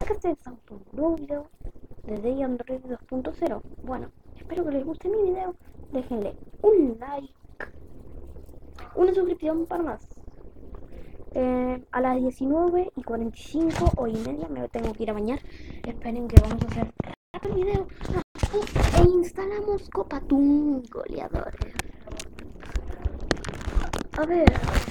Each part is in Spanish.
Este es un nuevo video de Android 2.0. Bueno, espero que les guste mi video. Déjenle un like, una suscripción para más. A las 19:45 o y media me tengo que ir a bañar. Esperen que vamos a hacer el video. E instalamos Copatún goleadores. A ver.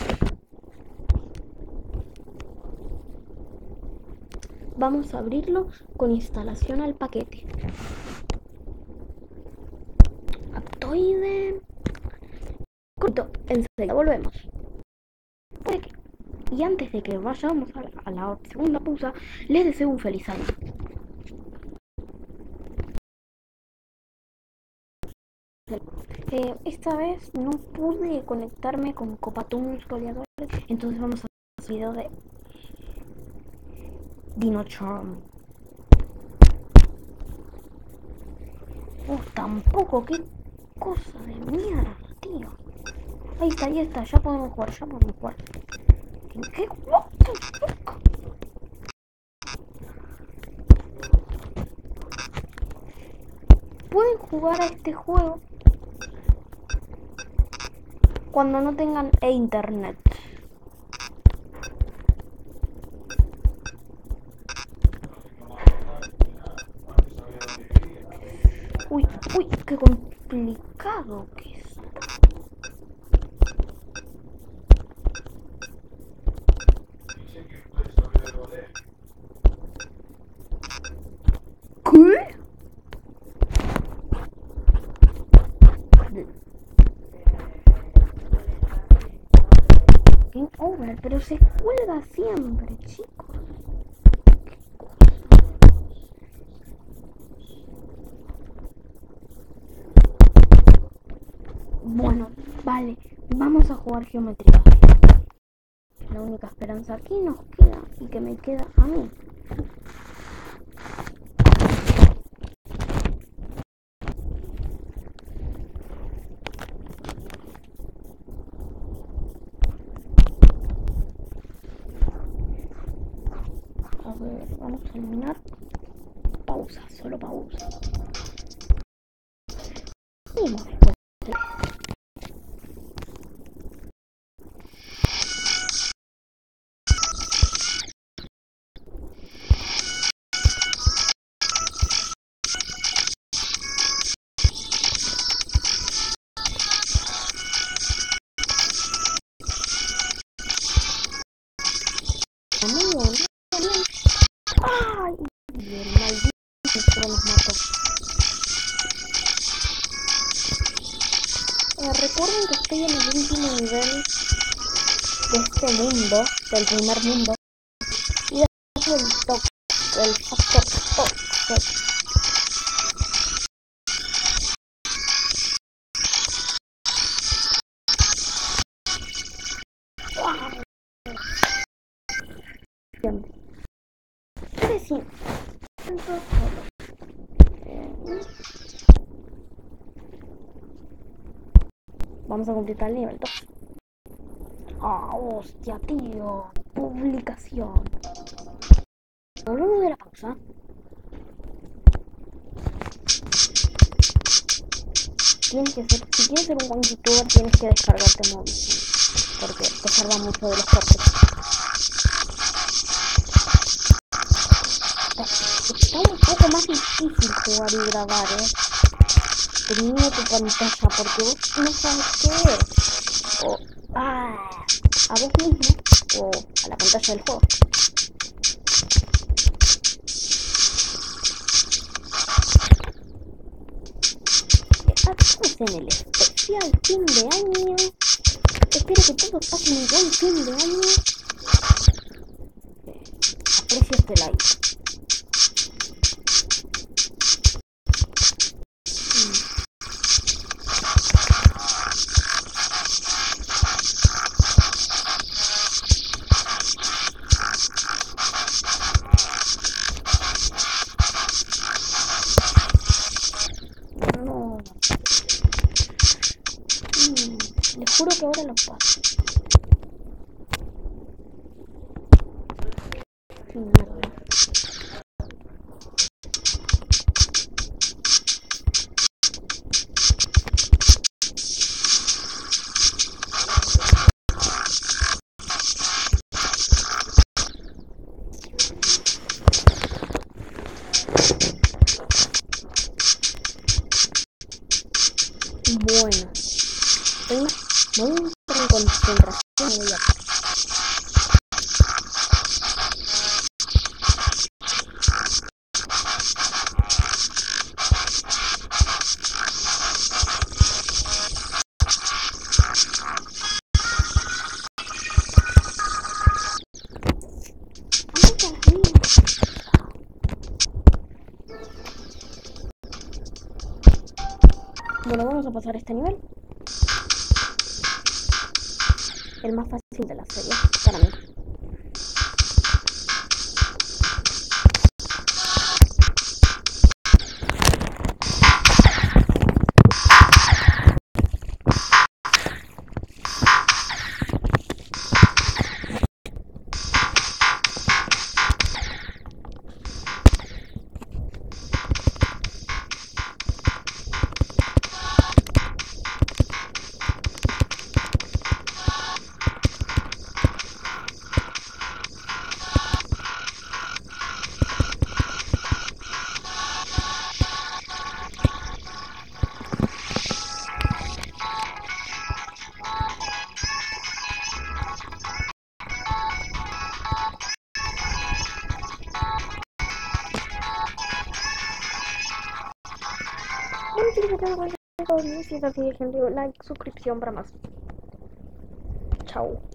Vamos a abrirlo con instalación al paquete. Aptoide. Corto, enseguida volvemos. Y antes de que vayamos a la segunda pausa, les deseo un feliz año. Esta vez no pude conectarme con Copatunes goleadores, entonces vamos a hacer un video de Dino Charm. Tampoco, qué cosa de mierda, tío. Ahí está, ya podemos jugar. ¿Qué? What the fuck? Pueden jugar a este juego cuando no tengan internet. Uy, qué complicado que es. ¿Qué? Game over, pero se cuelga siempre, chicos. Bueno, vale, vamos a jugar geometría. La única esperanza aquí nos queda y que me queda a mí. A ver, vamos a eliminar. Pausa, solo pausa. Seguimos después. ¡Ay! El maldito nos mató. Recuerden que estoy en el último nivel de este mundo, del primer mundo. Y después el factor toxic. Vamos a completar el nivel 2. Hostia, tío. Publicación. Hablamos de la pausa. Si quieres ser un buen youtuber, tienes que descargarte móvil. Porque te salva mucho de los cortes. Está un poco más difícil jugar y grabar, teniendo tu pantalla, porque vos no sabes qué ver. O a vos mismo o a la pantalla del juego. Estamos en el especial fin de año. Espero que todos pasen un buen fin de año. Aprecio este like. No. Les juro que ahora lo paso. Mierda. Bueno, voy a entrar en concentración y voy a... Bueno, vamos a pasar este nivel. El más fácil de la serie, para mí. Bueno, chicos, acá voy a dejar si es así, gente, like, suscripción para más. Chao.